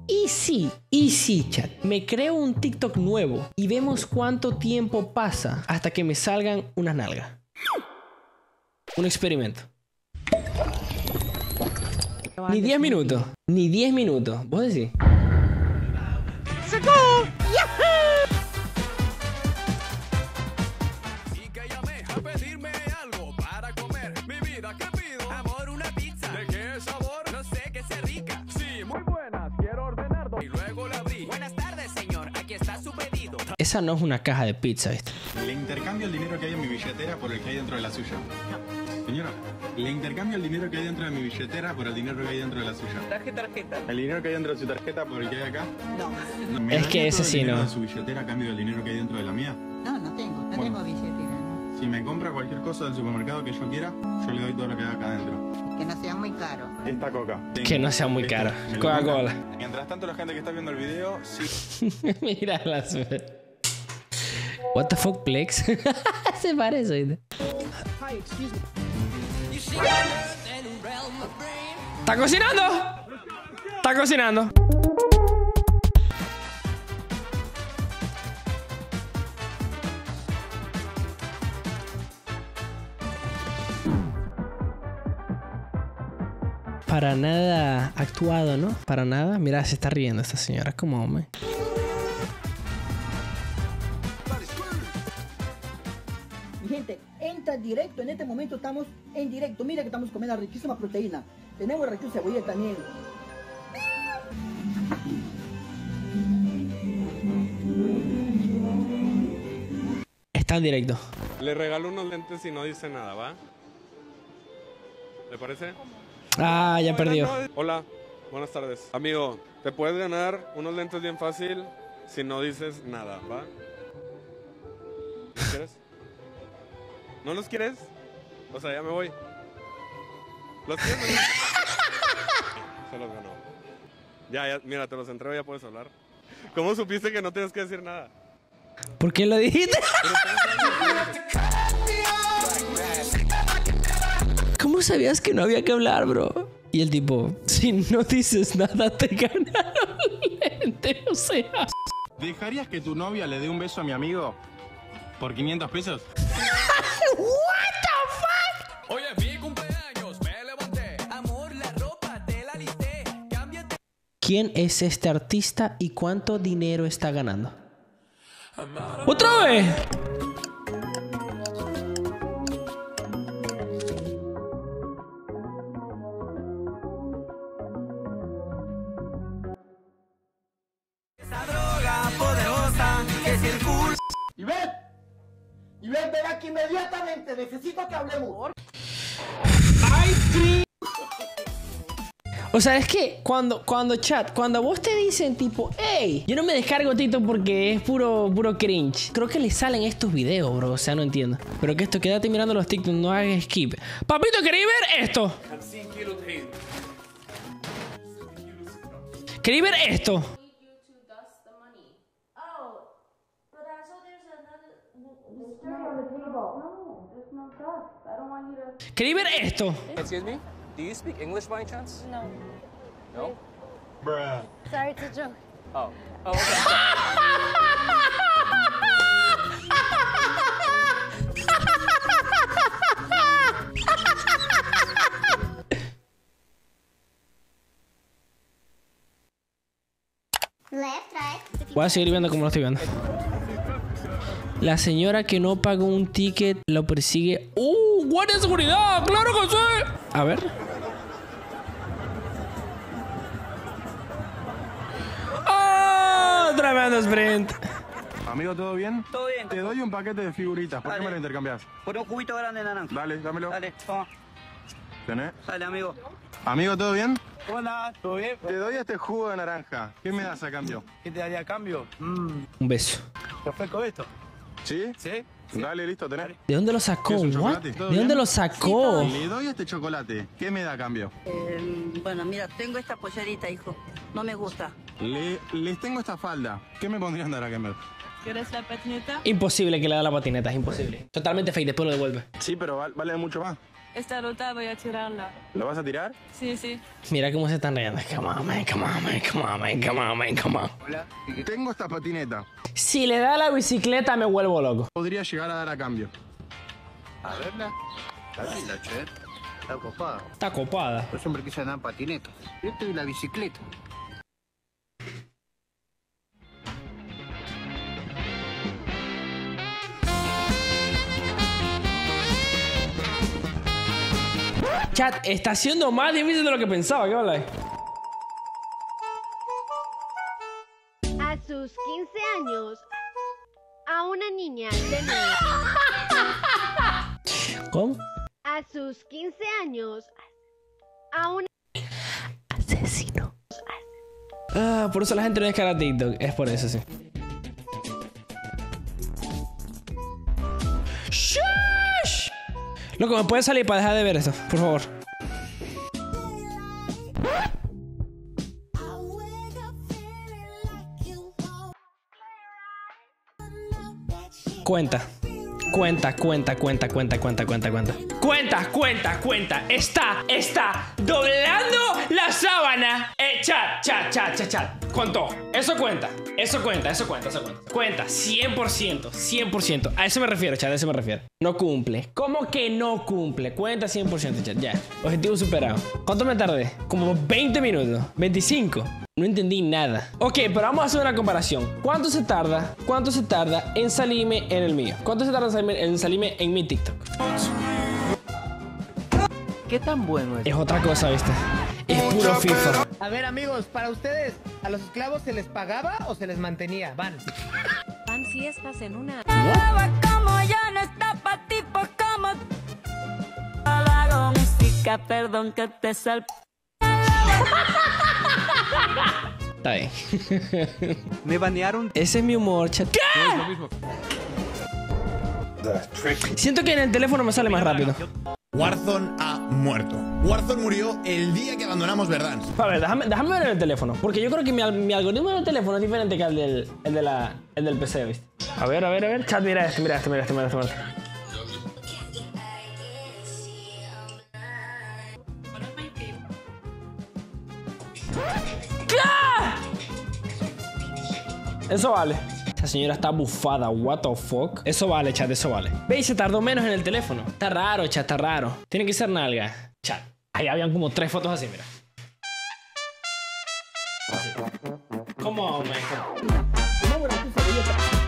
Y sí, chat. Me creo un TikTok nuevo y vemos cuánto tiempo pasa hasta que me salgan unas nalgas. Un experimento. Ni 10 minutos. Ni 10 minutos. ¿Vos decís? Esa no es una caja de pizza, ¿viste? Le intercambio el dinero que hay en mi billetera por el que hay dentro de la suya. Señora, le intercambio el dinero que hay dentro de mi billetera por el dinero que hay dentro de la suya. Tarjeta. ¿El dinero que hay dentro de su tarjeta por el que hay acá? No. ¿Me Es que daría ese todo el sí dinero no. de su billetera a cambio del dinero que hay dentro de la mía? No tengo. No tengo billetera, ¿no? Si me compra cualquier cosa del supermercado que yo quiera, yo le doy todo lo que hay acá adentro. Que no sea muy caro. Esta coca. Que no sea muy caro. ¿Me lo Coca-Cola. compra? Mientras tanto, la gente que está viendo el video, sí. Mira la suerte. What the fuck, Plex? Se parece, ¿viste? ¡Está cocinando! ¡Está cocinando! Para nada actuado, ¿no? Para nada. Mira, se está riendo esta señora. Como hombre. Mi gente, entra directo. En este momento estamos en directo. Mira que estamos comiendo riquísima proteína. Tenemos riquísima cebolla también. Está en directo. Le regalo unos lentes y no dice nada, ¿va? ¿Le parece? Ah, ya perdió. Hola, buenas tardes. Amigo, te puedes ganar unos lentes bien fácil si no dices nada, ¿va? ¿Los quieres? ¿No los quieres? O sea, ya me voy. ¿Los quieres? Se los ganó. Ya, mira, te los entrego, ya puedes hablar. ¿Cómo supiste que no tienes que decir nada? ¿Por qué lo dijiste? ¿Cómo sabías que no había que hablar, bro? Y el tipo, si no dices nada, te ganaron lente, o sea. ¿Dejarías que tu novia le dé un beso a mi amigo por 500 pesos? What the fuck? Hoy es mi cumpleaños, me levanté. Amor, la ropa te la listé. Cámbiate. ¿Quién es este artista y cuánto dinero está ganando? ¡Otra vez! Esa droga poderosa que circula. Ivette, ven aquí inmediatamente. Necesito que hablemos. O sea, es que cuando vos te dicen tipo, hey, yo no me descargo Tito porque es puro cringe. Creo que le salen estos videos, bro. O sea, no entiendo. Pero que esto, quédate mirando los TikTok, no hagas skip. Papito, ¿queréis ver esto? ¿Queréis ver esto? ¿Queréis ver esto? Excuse me? Do you speak English by any chance? No. No? Bruh. Sorry, it's a joke. Oh. Oh, okay. Voy a seguir viendo como lo estoy viendo. La señora que no pagó un ticket lo persigue. ¡Guardia de seguridad! ¡Claro que sí! A ver. ¡Oh! Tremendo sprint. Amigo, ¿todo bien? Todo bien. Te doy un paquete de figuritas. ¿Por qué Dale. me lo intercambias? Por un cubito grande de naranja. Dale, dámelo. Dale, toma. ¿Tenés? Dale, amigo. Amigo, ¿todo bien? Hola, ¿todo bien? Te doy este jugo de naranja. ¿Qué me das a cambio? ¿Qué te daría a cambio? Un beso. ¿Te ofrezco esto? ¿Sí? ¿Sí? Dale, listo, tenés. ¿De dónde lo sacó? ¿Es un What? chocolate? ¿De ¿Todo dónde bien? lo sacó? Le doy este chocolate. ¿Qué me da a cambio? Bueno, mira, tengo esta pollerita, hijo. No me gusta. Les tengo esta falda. ¿Qué me pondrían dar a cambio? ¿Quieres la patineta? Imposible que le da la patineta, es imposible. Totalmente fake, después lo devuelve. Sí, pero vale mucho más. esta ruta voy a tirarla. ¿Lo vas a tirar? Sí, sí. Mira cómo se están riendo. Come on, man, come on, man, come on, man, come on, man, come on. Hola. Tengo esta patineta. Si le da la bicicleta me vuelvo loco. Podría llegar a dar a cambio. A verla. Está linda, che. Está copada. Está copada. Yo siempre quise andar en patineta. Yo estoy en la bicicleta. Chat, está siendo más difícil de lo que pensaba. ¿Qué habláis? A sus 15 años, a una niña de 9. ¿Cómo? A sus 15 años, a una... Asesino. Ah, por eso la gente no descarga TikTok. Es por eso, sí. ¡Shush! Loco, ¿me puedes salir para dejar de ver esto? Por favor. Cuenta. Cuenta. Está doblando la sábana. Chat. Contó. Eso cuenta. Cuenta. 100%. A eso me refiero, chat. A eso me refiero. No cumple. ¿Cómo que no cumple? Cuenta 100%, chat. Ya. Objetivo superado. ¿Cuánto me tardé? Como 20 minutos. 25. No entendí nada. Ok, pero vamos a hacer una comparación. ¿Cuánto se tarda en salirme en el mío? ¿Cuánto se tarda en salirme en mi TikTok? ¿Qué tan bueno es? Es otra cosa, ¿viste? Es puro FIFA. A ver, amigos, para ustedes, ¿a los esclavos se les pagaba o se les mantenía? Van fiestas en una... Como ya no está pa' tipos como... Hago música, perdón que te sal... Está bien. Me banearon. Ese es mi humor, chat. ¿Qué? No es lo mismo. Siento que en el teléfono me sale más rápido. Warzone ha muerto. Warzone murió el día que abandonamos Verdansk. A ver, déjame ver en el teléfono. Porque yo creo que mi algoritmo del teléfono es diferente que el del PC, ¿viste? A ver. Chat, mira este. Eso vale. Esa señora está bufada. What the fuck. Eso vale, chat, eso vale. Veis, se tardó menos en el teléfono. Está raro, chat, está raro. Tiene que ser nalga. Chat. Ahí habían como 3 fotos así, mira. Come on, man.